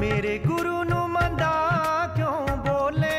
मेरे गुरु नू मंदा क्यों बोले,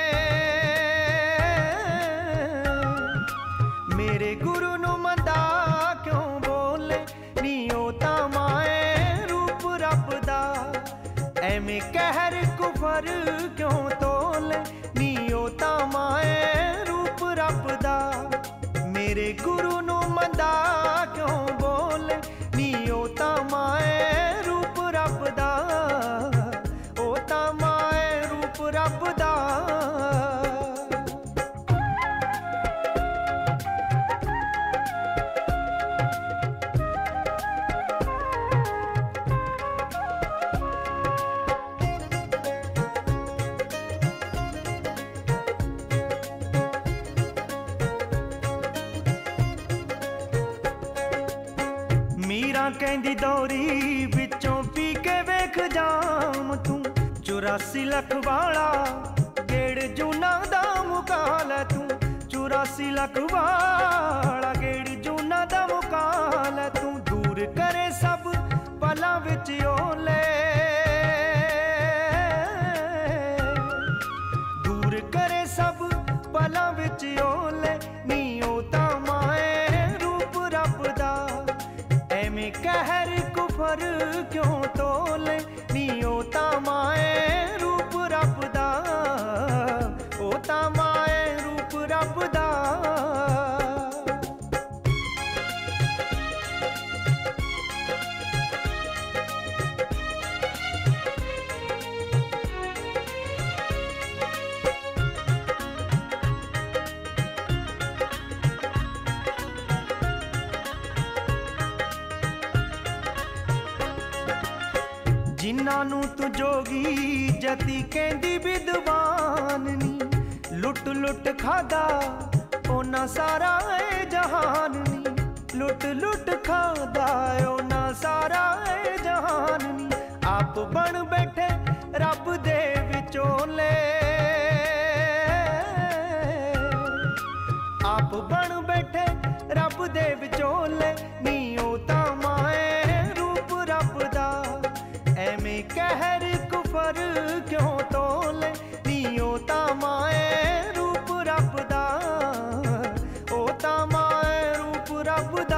मेरे गुरु नू मंदा क्यों बोले, नी ओ तां माए रूप रब दा, एवें कहर कुफर क्यों तोले, नी ओ तां माए रूप रब दा। मेरे गुरु नू मंदा क्यों बोले, नी ओ तां माए रूप रब दा, ओ तां माए रूप रब दा। मीरा कहंदी दौरी विचों पी के वेख जाम तू, 84 लख वाला गेड़ जूना दा मुकाल तू, 84 लख वाला गेड़ जूना दा मुकाल तू। दूर करे सब पला विच ओले, दूर करे सब पला विच ओले, नी ओ तां माए रूप रब दा, एवें कहर कुफर क्यों तोले, नी ओ तां माए रूप रब दा, ओ तां माए रूप रब दा। जिन्हां नू तू जोगी जती कहंदी विद्वान नी, लुट लुट खादा ओना सारा ए जहान नी, लुट लुट खादा ओना सारा ए जहान नी। आप बन बैठे रब दे विचोले, आप बन बैठे रब दे विचोले, नी ओ तां माए रूप रब दा, एवें कहर कुफर क्यों तोले, नी ओ तां माए रूप रब दा, ओ तां माए रूप रब दा।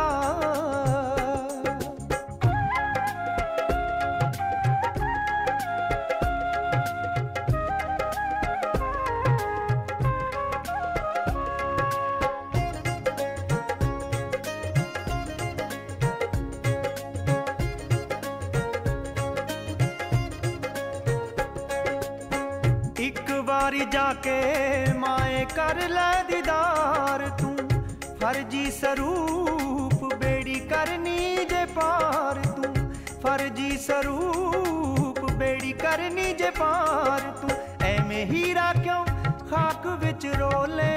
एक बारी जाके माए कर लै दीदार तू, फर्जी स्वरूप बेड़ी करनी जे पार तू, फर्जी स्वरूप बेड़ी करनी जे पार तू। एवें हीरा क्यों खाक विच रोले,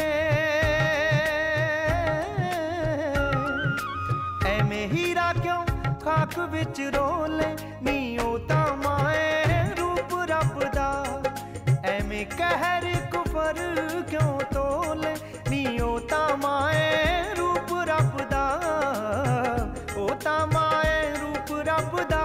एवें हीरा क्यों खाक विच रोले, नी ओ तां माए रूप रब दा, एवें कहर कुफर क्यों तोले, नी ओ तां माए रूप रब दा, ओ तां माए रूप रब दा।